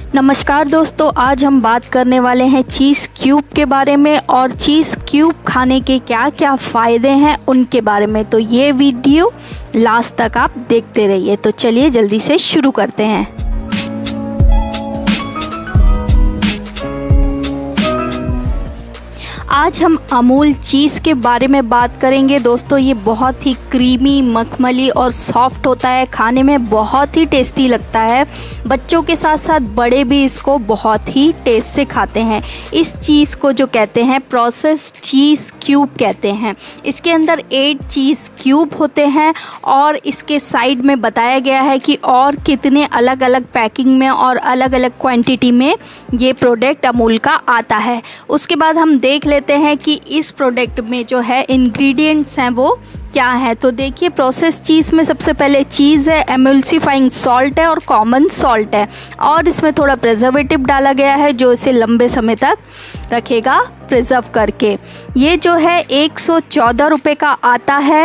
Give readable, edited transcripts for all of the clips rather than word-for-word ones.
नमस्कार दोस्तों, आज हम बात करने वाले हैं चीज़ क्यूब के बारे में और चीज़ क्यूब खाने के क्या क्या फ़ायदे हैं उनके बारे में। तो ये वीडियो लास्ट तक आप देखते रहिए। तो चलिए जल्दी से शुरू करते हैं। आज हम अमूल चीज़ के बारे में बात करेंगे। दोस्तों ये बहुत ही क्रीमी, मखमली और सॉफ्ट होता है, खाने में बहुत ही टेस्टी लगता है। बच्चों के साथ साथ बड़े भी इसको बहुत ही टेस्ट से खाते हैं। इस चीज़ को जो कहते हैं प्रोसेस्ड चीज़ क्यूब कहते हैं। इसके अंदर 8 चीज़ क्यूब होते हैं और इसके साइड में बताया गया है कि और कितने अलग अलग पैकिंग में और अलग अलग क्वांटिटी में ये प्रोडक्ट अमूल का आता है। उसके बाद हम देख लेते हैं कि इस प्रोडक्ट में जो है इंग्रेडिएंट्स हैं वो क्या है। तो देखिए, प्रोसेस चीज़ में सबसे पहले चीज़ है, एमल्सीफाइंग सॉल्ट है और कॉमन सॉल्ट है और इसमें थोड़ा प्रिजर्वेटिव डाला गया है जो इसे लंबे समय तक रखेगा प्रिजर्व करके। ये जो है 114 रुपये का आता है।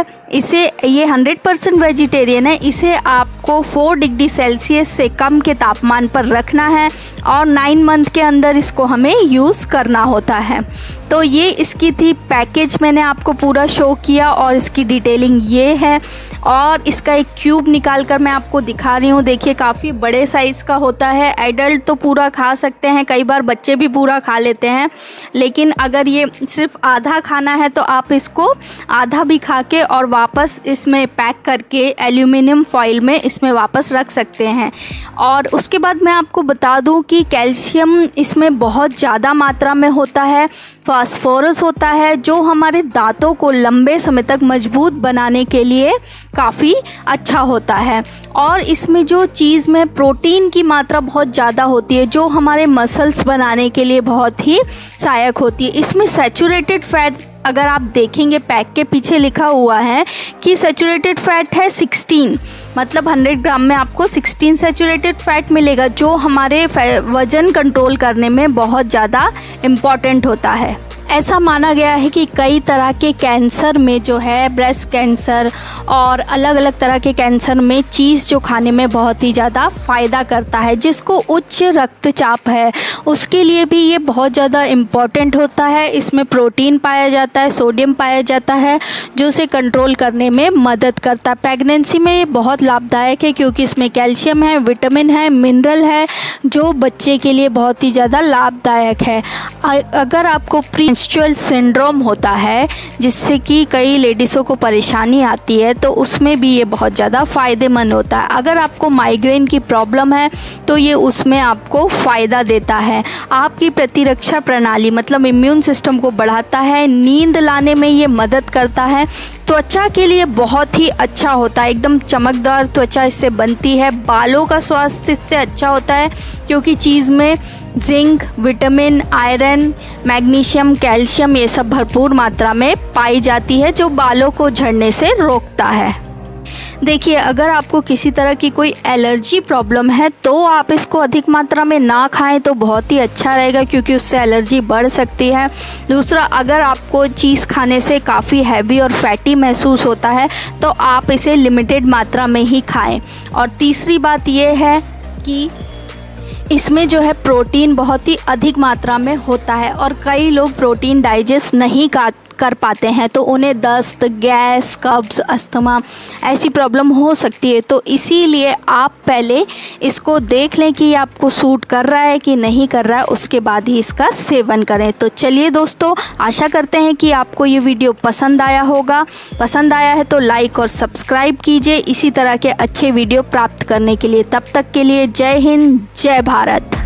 ये 100% वेजिटेरियन है। इसे आपको 4 डिग्री सेल्सियस से कम के तापमान पर रखना है और 9 मंथ के अंदर इसको हमें यूज़ करना होता है। तो ये इसकी थी पैकेज, मैंने आपको पूरा शो किया और इसकी डिटेलिंग ये है। और इसका एक क्यूब निकाल कर मैं आपको दिखा रही हूँ। देखिए, काफ़ी बड़े साइज़ का होता है। एडल्ट तो पूरा खा सकते हैं, कई बार बच्चे भी पूरा खा लेते हैं, लेकिन अगर ये सिर्फ आधा खाना है तो आप इसको आधा भी खा के और वापस इसमें पैक करके एल्यूमिनियम फॉइल में इसमें वापस रख सकते हैं। और उसके बाद मैं आपको बता दूं कि कैल्शियम इसमें बहुत ज़्यादा मात्रा में होता है, फास्फोरस होता है जो हमारे दांतों को लंबे समय तक मजबूत बनाने के लिए काफ़ी अच्छा होता है। और इसमें जो चीज़ में प्रोटीन की मात्रा बहुत ज़्यादा होती है जो हमारे मसल्स बनाने के लिए बहुत ही सहायक होती है। इसमें सैचुरेटेड फैट, अगर आप देखेंगे पैक के पीछे लिखा हुआ है कि सैचुरेटेड फैट है 16, मतलब 100 ग्राम में आपको 16 सैचुरेटेड फैट मिलेगा जो हमारे वज़न कंट्रोल करने में बहुत ज़्यादा इम्पॉर्टेंट होता है। ऐसा माना गया है कि कई तरह के कैंसर में जो है, ब्रेस्ट कैंसर और अलग अलग तरह के कैंसर में चीज़ जो खाने में बहुत ही ज़्यादा फ़ायदा करता है। जिसको उच्च रक्तचाप है उसके लिए भी ये बहुत ज़्यादा इम्पॉर्टेंट होता है। इसमें प्रोटीन पाया जाता है, सोडियम पाया जाता है जो उसे कंट्रोल करने में मदद करता है। प्रेगनेंसी में ये बहुत लाभदायक है क्योंकि इसमें कैल्शियम है, विटामिन है, मिनरल है जो बच्चे के लिए बहुत ही ज़्यादा लाभदायक है। अगर आपको प्रीमेंस्ट्रुअल सिंड्रोम होता है जिससे कि कई लेडीज़ों को परेशानी आती है तो उसमें भी ये बहुत ज़्यादा फ़ायदेमंद होता है। अगर आपको माइग्रेन की प्रॉब्लम है तो ये उसमें आपको फ़ायदा देता है। आपकी प्रतिरक्षा प्रणाली मतलब इम्यून सिस्टम को बढ़ाता है, नींद लाने में ये मदद करता है, त्वचा के लिए बहुत ही अच्छा होता है, एकदम चमकदार त्वचा इससे बनती है। बालों का स्वास्थ्य इससे अच्छा होता है क्योंकि चीज़ में zinc, vitamin, iron, magnesium, calcium ये सब भरपूर मात्रा में पाई जाती है जो बालों को झड़ने से रोकता है। देखिए, अगर आपको किसी तरह की कोई एलर्जी प्रॉब्लम है तो आप इसको अधिक मात्रा में ना खाएं तो बहुत ही अच्छा रहेगा क्योंकि उससे एलर्जी बढ़ सकती है। दूसरा, अगर आपको चीज़ खाने से काफ़ी हैवी और फैटी महसूस होता है तो आप इसे लिमिटेड मात्रा में ही खाएं। और तीसरी बात यह है कि इसमें जो है प्रोटीन बहुत ही अधिक मात्रा में होता है और कई लोग प्रोटीन डाइजेस्ट नहीं कर पाते हैं तो उन्हें दस्त, गैस, कब्ज़, अस्थमा ऐसी प्रॉब्लम हो सकती है। तो इसीलिए आप पहले इसको देख लें कि आपको सूट कर रहा है कि नहीं कर रहा है, उसके बाद ही इसका सेवन करें। तो चलिए दोस्तों, आशा करते हैं कि आपको ये वीडियो पसंद आया होगा। पसंद आया है तो लाइक और सब्सक्राइब कीजिए इसी तरह के अच्छे वीडियो प्राप्त करने के लिए। तब तक के लिए जय हिंद, जय भारत।